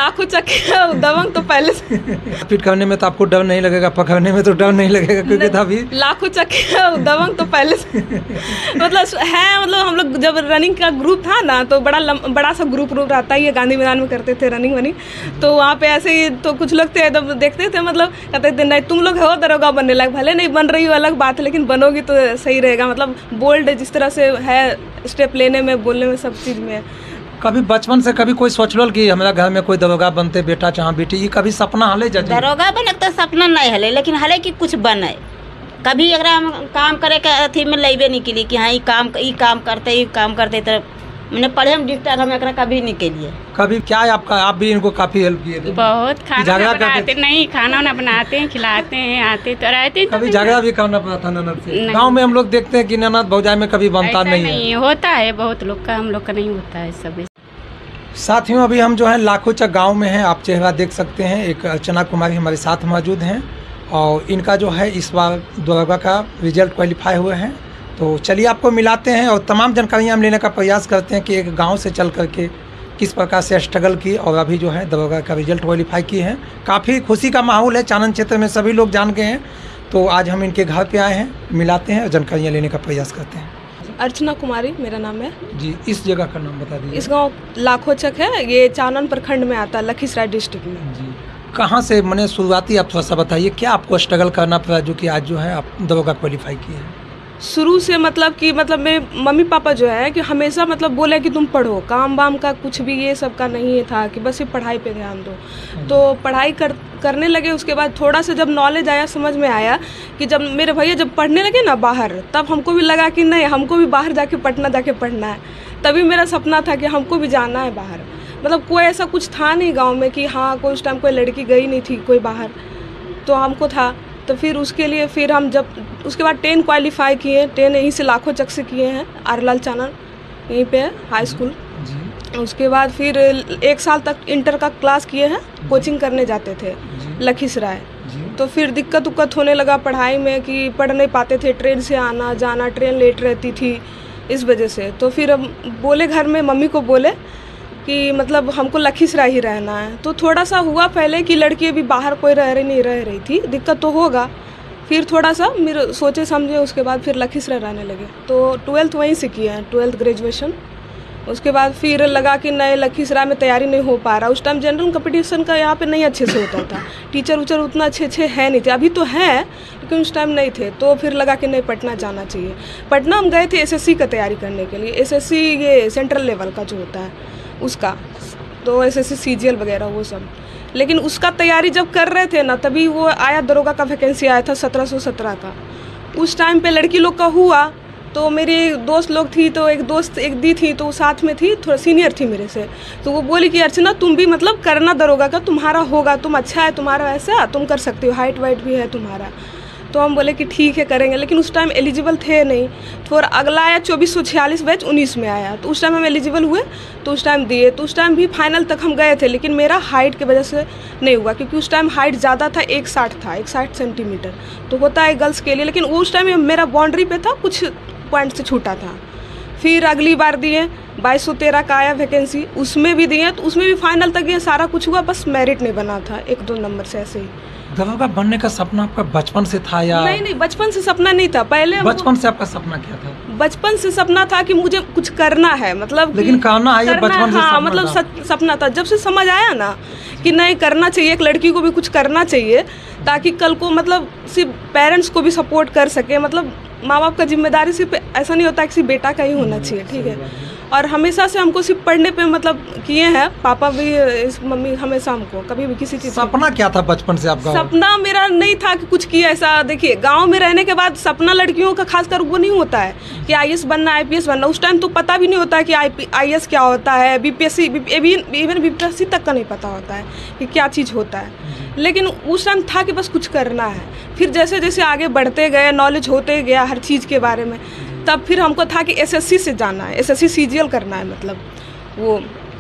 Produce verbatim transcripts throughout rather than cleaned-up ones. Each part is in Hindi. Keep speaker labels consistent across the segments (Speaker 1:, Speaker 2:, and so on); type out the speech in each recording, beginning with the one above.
Speaker 1: लाखों चक्के दबंग तो पहले से
Speaker 2: फिट करने में तो आपको डर नहीं लगेगा, पकड़ने में तो डर नहीं लगेगा क्योंकि था भी
Speaker 1: लाखों चक्के दबंग तो पहले से मतलब है। मतलब हम लोग जब रनिंग का ग्रुप था ना तो बड़ा लम, बड़ा सा ग्रुप ग्रुप रहता है, ये गांधी मैदान में करते थे रनिंग वनिंग। तो वहाँ पे ऐसे ही तो कुछ लोग थे तब देखते थे, मतलब कहते थे नहीं तुम लोग हो दरोगा बनने लायक, भले नहीं बन रही हो अलग बात है लेकिन बनोगी तो सही रहेगा। मतलब बोल्ड जिस तरह से है स्टेप लेने में, बोलने में, सब चीज़ में।
Speaker 2: कभी बचपन से कभी कोई सोच लो कि हमारा घर में कोई दरोगा बनते बेटा चाहे बेटी, ये कभी सपना हले जा
Speaker 3: दरोगा बने तो सपना नहीं हले, लेकिन हले कि कुछ बने। कभी अगर हम काम करे के अथी में लेबे नहीं के लिए कि हाँ ये काम ये काम करते ये काम करते, तो मैंने पढ़े हम डिस्टर हम एक कभी नहीं के लिए।
Speaker 2: कभी क्या है आपका, आप भी इनको काफी हेल्प किए थे?
Speaker 4: बहुत खाना बनाते नहीं, खाना वाना बनाते हैं, खिलाते हैं, आते तो रहते।
Speaker 2: कभी झगड़ा भी करना पड़ा था ननद से? गांव में हम लोग देखते हैं कि ननद भौजाई में कभी बनता नहीं,
Speaker 4: नहीं है। होता है बहुत लोग का, हम लोग का नहीं होता है सब।
Speaker 2: साथियों अभी हम जो है लाखोचक गांव में हैं, आप चेहरा देख सकते हैं। एक अर्चना कुमारी हमारे साथ मौजूद हैं और इनका जो है इस बार दरोगा का रिजल्ट क्वालिफाई हुए हैं। तो चलिए आपको मिलाते हैं और तमाम जानकारियां हम लेने का प्रयास करते हैं कि एक गांव से चल करके किस प्रकार से स्ट्रगल की और अभी जो है दरोगा का रिजल्ट क्वालिफाई की है। काफ़ी खुशी का माहौल है, चानन क्षेत्र में सभी लोग जान गए हैं। तो आज हम इनके घर पे आए हैं, मिलाते हैं और जानकारियाँ लेने का प्रयास करते हैं।
Speaker 1: अर्चना कुमारी मेरा नाम है
Speaker 2: जी। इस जगह का नाम बता दीजिए।
Speaker 1: इस गांव लाखोचक है, ये चानन प्रखंड में आता है, लखीसराय डिस्ट्रिक्ट में।
Speaker 2: जी। कहाँ से मैंने शुरुआती आप थोड़ा सा बताइए, क्या आपको स्ट्रगल करना पड़ा जो कि आज जो है आप दरोगा क्वालिफाई किए हैं?
Speaker 1: शुरू से मतलब कि मतलब मेरे मम्मी पापा जो है कि हमेशा मतलब बोले कि तुम पढ़ो, काम वाम का कुछ भी ये सब का नहीं था कि बस ये पढ़ाई पे ध्यान दो। तो पढ़ाई कर करने लगे। उसके बाद थोड़ा सा जब नॉलेज आया, समझ में आया कि जब मेरे भैया जब पढ़ने लगे ना बाहर, तब हमको भी लगा कि नहीं हमको भी बाहर जाके पटना जाके पढ़ना है। तभी मेरा सपना था कि हमको भी जाना है बाहर। मतलब कोई ऐसा कुछ था नहीं गाँव में कि हाँ कोई उस टाइम कोई लड़की गई नहीं थी कोई बाहर, तो हमको था। तो फिर उसके लिए फिर हम जब उसके बाद टेन क्वालिफाई किए, टेन यहीं से लाखोचक से किए हैं, आरलाल चानन यहीं पे है हाई स्कूल। उसके बाद फिर एक साल तक इंटर का क्लास किए हैं, कोचिंग करने जाते थे लखीसराय। तो फिर दिक्कत उक्कत होने लगा पढ़ाई में कि पढ़ नहीं पाते थे, ट्रेन से आना जाना, ट्रेन लेट रहती थी इस वजह से। तो फिर अब बोले घर में मम्मी को बोले कि मतलब हमको लखीसराय ही रहना है। तो थोड़ा सा हुआ पहले कि लड़की अभी बाहर कोई रह रही नहीं रह रही थी, दिक्कत तो होगा। फिर थोड़ा सा मेरे सोचे समझे, उसके बाद फिर लखीसराय रहने लगे। तो ट्वेल्थ वहीं से किए हैं, ट्वेल्थ ग्रेजुएशन। उसके बाद फिर लगा कि नए लखीसराय में तैयारी नहीं हो पा रहा। उस टाइम जनरल कंपटीशन का यहाँ पे नहीं अच्छे से होता था, टीचर उचर उतना अच्छे अच्छे है नहीं थे, अभी तो हैं लेकिन उस टाइम नहीं थे। तो फिर लगा कि नहीं पटना जाना चाहिए। पटना हम गए थे एसएससी का तैयारी करने के लिए, एसएससी ये सेंट्रल लेवल का जो होता है उसका, तो एसएससी सीजीएल वगैरह वो सब। लेकिन उसका तैयारी जब कर रहे थे ना तभी वो आया दरोगा का वैकेंसी आया था सत्रह सौ सत्रह का। उस टाइम पे लड़की लोग का हुआ, तो मेरी दोस्त लोग थी, तो एक दोस्त एक दी थी तो साथ में थी, थोड़ा सीनियर थी मेरे से। तो वो बोली कि अर्चना तुम भी मतलब करना दरोगा का, तुम्हारा होगा, तुम अच्छा है तुम्हारा, ऐसा तुम कर सकते हो, हाइट वाइट भी है तुम्हारा। तो हम बोले कि ठीक है करेंगे। लेकिन उस टाइम एलिजिबल थे नहीं। फिर अगला आया चौबीस सौ छियालीस बैच उन्नीस में आया, तो उस टाइम हम एलिजिबल हुए, तो उस टाइम दिए। तो उस टाइम भी फाइनल तक हम गए थे, लेकिन मेरा हाइट की वजह से नहीं हुआ, क्योंकि उस टाइम हाइट ज़्यादा था, एक साठ था, एक साठ सेंटीमीटर तो होता है गर्ल्स के लिए। लेकिन उस टाइम मेरा बाउंड्री पे था, कुछ पॉइंट से छूटा था। फिर अगली बार दिए, बाईस सौ तेरह का आया वैकेंसी, उसमें भी दिए। तो उसमें भी फाइनल तक ये सारा कुछ हुआ, बस मेरिट नहीं बना था, एक दो नंबर से ऐसे ही।
Speaker 2: दरोगा बनने का सपना आपका बचपन से था या?
Speaker 1: नहीं नहीं, बचपन से सपना नहीं था। पहले
Speaker 2: बचपन से आपका सपना क्या था?
Speaker 1: बचपन से सपना था कि मुझे कुछ करना है, मतलब
Speaker 2: लेकिन करना है, ये बचपन से
Speaker 1: हाँ, मतलब था। सपना था। जब से समझ आया ना कि नहीं करना चाहिए, एक लड़की को भी कुछ करना चाहिए, ताकि कल को मतलब सिर्फ पेरेंट्स को भी सपोर्ट कर सके। मतलब माँ बाप का जिम्मेदारी सिर्फ ऐसा नहीं होता कि सिर्फ बेटा का ही होना चाहिए, ठीक है। और हमेशा से हमको सिर्फ पढ़ने पे मतलब किए हैं, पापा भी, इस मम्मी हमेशा हमको कभी भी किसी चीज़।
Speaker 2: सपना क्या था बचपन से आपका?
Speaker 1: सपना मेरा नहीं था कि कुछ किया ऐसा। देखिए गांव में रहने के बाद सपना लड़कियों का खासकर वो नहीं होता है कि आईएएस बनना, आईपीएस बनना। उस टाइम तो पता भी नहीं होता है कि आईएएस क्या होता है, बीपीएससी, इवन बीपीएससी तक का नहीं पता होता है कि क्या चीज़ होता है। लेकिन उस टाइम था कि बस कुछ करना है। फिर जैसे जैसे आगे बढ़ते गए, नॉलेज होते गया हर चीज़ के बारे में, तब फिर हमको था कि एसएससी से जाना है, एसएससी सीजीएल करना है, मतलब वो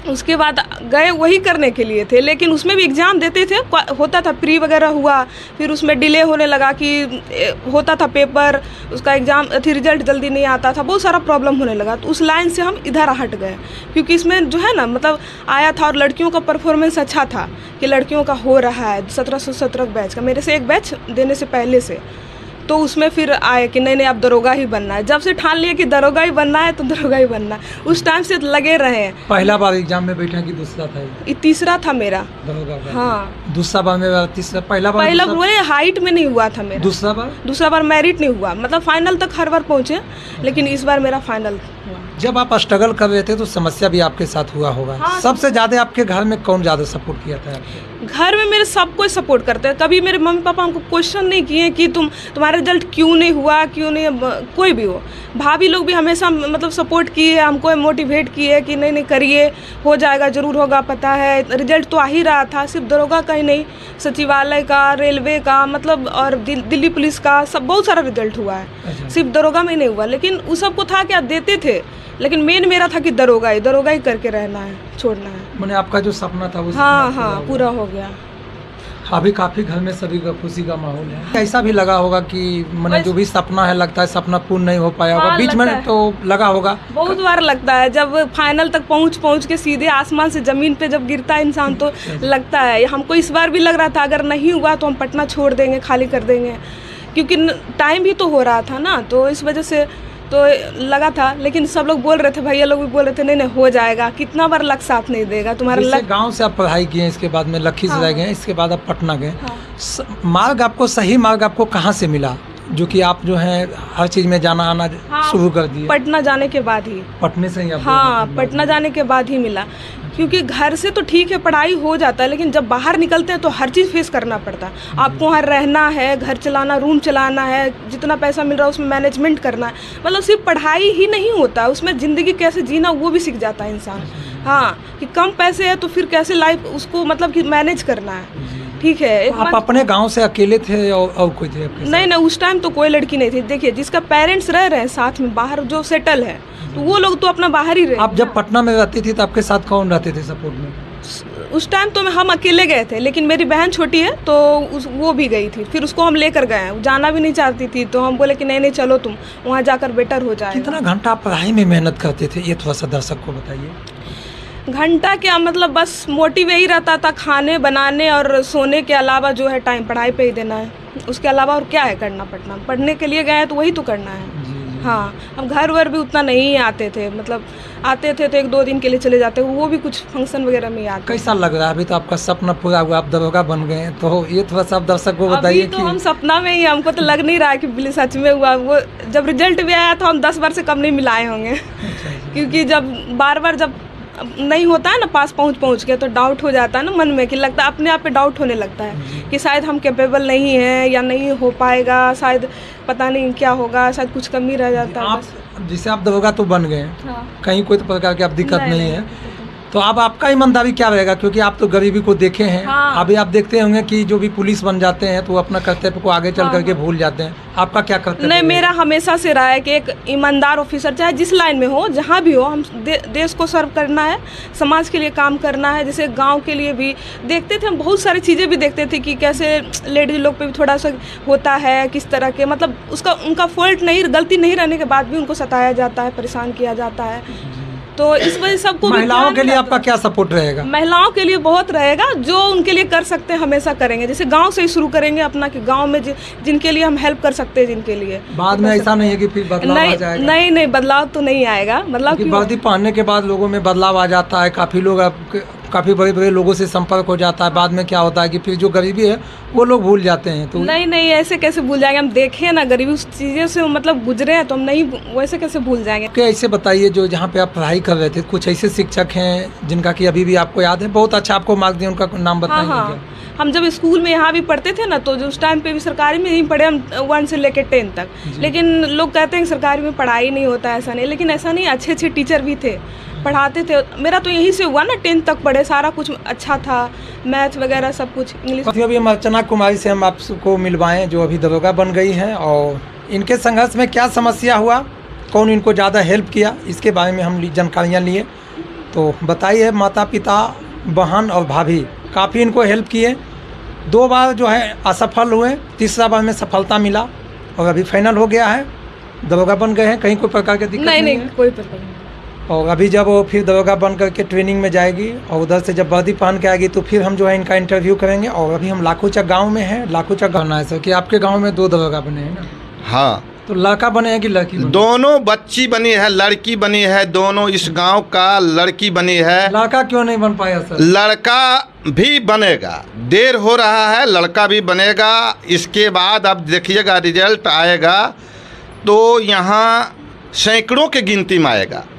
Speaker 1: उसके बाद गए वही करने के लिए थे, लेकिन उसमें भी एग्ज़ाम देते थे, होता था प्री वगैरह हुआ, फिर उसमें डिले होने लगा कि होता था पेपर, उसका एग्ज़ाम थी, रिजल्ट जल्दी नहीं आता था, बहुत सारा प्रॉब्लम होने लगा। तो उस लाइन से हम इधर हट गए, क्योंकि इसमें जो है ना मतलब आया था और लड़कियों का परफॉर्मेंस अच्छा था कि लड़कियों का हो रहा है सत्रह सौ सत्रह बैच का, मेरे से एक बैच देने से पहले से। तो उसमें फिर आए कि नहीं नहीं अब दरोगा ही बनना है। जब से ठान लिया कि दरोगा ही बनना है तो दरोगा ही बनना है, उस टाइम से लगे रहे।
Speaker 2: पहला बार एग्जाम में बैठा कि दूसरा था?
Speaker 1: ये तीसरा था मेरा
Speaker 2: दरोगा का।
Speaker 1: हाँ,
Speaker 2: दूसरा बार मेरा तीसरा, पहला बार
Speaker 1: पहला बोले हाइट में नहीं हुआ था मेरा।
Speaker 2: दूसरा बार
Speaker 1: दूसरा बार मेरिट नहीं हुआ, मतलब फाइनल तक हर बार पहुँचे, लेकिन इस बार मेरा फाइनल हुआ।
Speaker 2: जब आप स्ट्रगल कर रहे थे तो समस्या भी आपके साथ हुआ होगा।
Speaker 1: हाँ,
Speaker 2: सबसे ज़्यादा आपके घर में कौन ज़्यादा सपोर्ट किया था आपको?
Speaker 1: घर में मेरे सब कोई सपोर्ट करते हैं। कभी मेरे मम्मी पापा हमको क्वेश्चन नहीं किए कि तुम तुम्हारा रिजल्ट क्यों नहीं हुआ, क्यों नहीं, कोई भी हो। भाभी लोग भी हमेशा मतलब सपोर्ट किए, हमको मोटिवेट किए कि नहीं नहीं करिए, हो जाएगा, ज़रूर होगा, पता है। रिजल्ट तो आ ही रहा था, सिर्फ दरोगा का ही नहीं, सचिवालय का, रेलवे का, मतलब और दिल, दिल्ली पुलिस का, सब बहुत सारा रिजल्ट हुआ है। सिर्फ दरोगा में नहीं हुआ, लेकिन उस सबको था कि आप देते थे, लेकिन मेन मेरा था कि दरोगा ही दरोगा ही करके रहना है, छोड़ना है।
Speaker 2: मैंने आपका जो सपना था वो
Speaker 1: हाँ हाँ पूरा हो गया।
Speaker 2: अभी काफी घर में सभी का खुशी का माहौल है। ऐसा भी लगा होगा कि मैंने जो भी सपना है लगता है सपना पूर्ण नहीं हो पाया होगा।
Speaker 1: हाँ,
Speaker 2: बीच में तो लगा होगा
Speaker 1: बहुत बार लगता है, जब फाइनल तक पहुंच पहुंच के सीधे आसमान से जमीन पे जब गिरता है इंसान तो लगता है। हमको इस बार भी लग रहा था अगर नहीं हुआ तो हम पटना छोड़ देंगे, खाली कर देंगे, क्योंकि टाइम भी तो हो रहा था ना, तो इस वजह से तो लगा था। लेकिन सब लोग बोल रहे थे, भैया लोग भी बोल रहे थे नहीं नहीं हो जाएगा, कितना बार लक साथ नहीं देगा तुम्हारा लक।
Speaker 2: गांव से आप पढ़ाई किए, इसके बाद में लखीसराय
Speaker 1: हाँ।
Speaker 2: गए, इसके बाद आप पटना गए।
Speaker 1: हाँ।
Speaker 2: मार्ग आपको सही मार्ग आपको कहाँ से मिला जो कि आप जो है हर चीज में जाना आना
Speaker 1: हाँ,
Speaker 2: शुरू कर दिए?
Speaker 1: पटना जाने के बाद ही।
Speaker 2: पटने से ही आप?
Speaker 1: हाँ, पटना जाने के बाद ही मिला, क्योंकि घर से तो ठीक है पढ़ाई हो जाता है, लेकिन जब बाहर निकलते हैं तो हर चीज़ फेस करना पड़ता है। आपको वहाँ रहना है, घर चलाना, रूम चलाना है, जितना पैसा मिल रहा है उसमें मैनेजमेंट करना है। मतलब सिर्फ पढ़ाई ही नहीं होता है, उसमें ज़िंदगी कैसे जीना वो भी सीख जाता है इंसान। हाँ, कि कम पैसे है तो फिर कैसे लाइफ उसको मतलब कि मैनेज करना है। ठीक है, एक
Speaker 2: आप अपने गांव से अकेले थे और, और कोई थे आपके साथ?
Speaker 1: नहीं नहीं, उस टाइम तो कोई लड़की नहीं थी। देखिए, जिसका पेरेंट्स रह रहे हैं साथ में बाहर जो सेटल है, तो वो लोग तो अपना बाहर ही रहे।
Speaker 2: आप जब पटना में रहती थी तो आपके साथ कौन रहते थे सपोर्ट में?
Speaker 1: उस टाइम तो हम अकेले गए थे, लेकिन मेरी बहन छोटी है तो उस वो भी गई थी, फिर उसको हम लेकर गए। वो जाना भी नहीं चाहती थी, तो हम बोले कि नहीं नहीं चलो तुम वहाँ जाकर बेटर हो जाए।
Speaker 2: कितना घंटा आप पढ़ाई में मेहनत करते थे, ये थोड़ा सा दर्शक को बताइए।
Speaker 1: घंटा क्या मतलब, बस मोटिव यही रहता था, खाने बनाने और सोने के अलावा जो है टाइम पढ़ाई पे ही देना है, उसके अलावा और क्या है करना। पढ़ना पढ़ने के लिए गए हैं तो वही तो करना है। हाँ, हम घर वर भी उतना नहीं आते थे, मतलब आते थे तो एक दो दिन के लिए चले जाते, वो भी कुछ फंक्शन वगैरह में आते।
Speaker 2: कैसा लग रहा है अभी तो आपका सपना पूरा हुआ, आप दरोगा बन गए, तो ये थोड़ा सा आप दर्शक को बताइए।
Speaker 1: अभी तो हम सपना में ही, हमको तो लग नहीं रहा है कि सच में हुआ। वो जब रिजल्ट भी आया था हम दस बार से कम नहीं मिलाए होंगे, क्योंकि जब बार बार जब नहीं होता है ना पास पहुंच पहुंच के, तो डाउट हो जाता है ना मन में, कि लगता है अपने आप पे डाउट होने लगता है कि शायद हम कैपेबल नहीं हैं या नहीं हो पाएगा, शायद पता नहीं क्या होगा, शायद कुछ कमी रह जाता है।
Speaker 2: आप जिसे आप दरोगा तो बन गए,
Speaker 1: हाँ।
Speaker 2: कहीं कोई तो प्रकार की आप दिक्कत
Speaker 1: नहीं,
Speaker 2: नहीं,
Speaker 1: नहीं,
Speaker 2: है
Speaker 1: नहीं।
Speaker 2: तो अब आपका ईमानदारी क्या रहेगा, क्योंकि आप तो गरीबी को देखे हैं।
Speaker 1: हाँ।
Speaker 2: अभी आप देखते होंगे कि जो भी पुलिस बन जाते हैं तो वो अपना कर्तव्य को आगे चल
Speaker 1: हाँ,
Speaker 2: करके
Speaker 1: हाँ।
Speaker 2: भूल जाते हैं। आपका क्या कर्तव्य?
Speaker 1: नहीं, मेरा हमेशा से रहा है कि एक ईमानदार ऑफिसर चाहे जिस लाइन में हो, जहाँ भी हो, हम दे, देश को सर्व करना है, समाज के लिए काम करना है। जैसे गांव के लिए भी देखते थे हम, बहुत सारी चीज़ें भी देखते थे कि कैसे लेडीज लोग पे भी थोड़ा सा होता है, किस तरह के, मतलब उसका उनका फॉल्ट नहीं, गलती नहीं रहने के बाद भी उनको सताया जाता है, परेशान किया जाता है। तो इस वजह सबको
Speaker 2: महिलाओं के लिए आपका क्या सपोर्ट रहेगा?
Speaker 1: महिलाओं के लिए बहुत रहेगा, जो उनके लिए कर सकते हैं हमेशा करेंगे। जैसे गांव से ही शुरू करेंगे अपना, कि गांव में जिनके लिए हम हेल्प कर सकते हैं, जिनके लिए
Speaker 2: बाद में ऐसा नहीं है कि फिर बदलाव
Speaker 1: नहीं,
Speaker 2: आ जाएगा?
Speaker 1: नहीं नहीं, बदलाव तो नहीं आएगा। बदलाव
Speaker 2: वर्दी पहनने के बाद लोगों में बदलाव आ जाता है, काफ़ी लोग काफ़ी बड़े बड़े लोगों से संपर्क हो जाता है, बाद में क्या होता है कि फिर जो गरीबी है वो लोग भूल जाते हैं। तो
Speaker 1: नहीं नहीं, ऐसे कैसे भूल जाएंगे, हम देखें ना गरीबी उस चीज़ों से मतलब गुजरे हैं, तो हम नहीं वैसे कैसे भूल जाएंगे।
Speaker 2: क्या ऐसे बताइए, जो जहाँ पे आप पढ़ाई कर रहे थे कुछ ऐसे शिक्षक हैं जिनका कि अभी भी आपको याद है, बहुत अच्छा आपको मार्क्स दिए, उनका नाम बताएंगे?
Speaker 1: हाँ, हाँ। हम जब स्कूल में यहाँ भी पढ़ते थे ना, तो जो उस टाइम पे भी सरकारी में ही पढ़े हम, वन से लेकर टेन तक। लेकिन लोग कहते हैं कि सरकारी में पढ़ाई नहीं होता, ऐसा नहीं, लेकिन ऐसा नहीं, अच्छे अच्छे टीचर भी थे, पढ़ाते थे। मेरा तो यहीं से हुआ ना, टेंथ तक पढ़े, सारा कुछ अच्छा था, मैथ वगैरह सब कुछ, इंग्लिश।
Speaker 2: अभी हम अर्चना कुमारी से हम आपको मिलवाएं, जो अभी दरोगा बन गई हैं, और इनके संघर्ष में क्या समस्या हुआ, कौन इनको ज़्यादा हेल्प किया, इसके बारे में हम जानकारियाँ लिए। तो बताइए, माता पिता, बहन और भाभी काफ़ी इनको हेल्प किए। दो बार जो है असफल हुए, तीसरा बार में सफलता मिला और अभी फाइनल हो गया है, दरोगा बन गए हैं। कहीं कोई प्रकार की दिक्कत
Speaker 1: नहीं
Speaker 2: नहीं,
Speaker 1: नहीं
Speaker 2: है।
Speaker 1: कोई प्रॉब्लम नहीं।
Speaker 2: और अभी जब वो फिर दरोगा बन करके ट्रेनिंग में जाएगी और उधर से जब वर्दी पहन के आएगी तो फिर हम जो है इनका इंटरव्यू करेंगे। और अभी हम लाखोचक गांव में हैं। लाखोचक गाँव है सर कि आपके गांव में दो दरोगा बने हैं ना?
Speaker 5: हाँ,
Speaker 2: तो लड़का बने हैं कि लड़की बने?
Speaker 5: दोनों बच्ची बनी है, लड़की बनी है, दोनों इस गांव का लड़की बनी है।
Speaker 2: लड़का क्यों नहीं बन पाया सर?
Speaker 5: लड़का भी बनेगा, देर हो रहा है, लड़का भी बनेगा। इसके बाद अब देखिएगा रिजल्ट आएगा तो यहाँ सैकड़ों के गिनती में आएगा।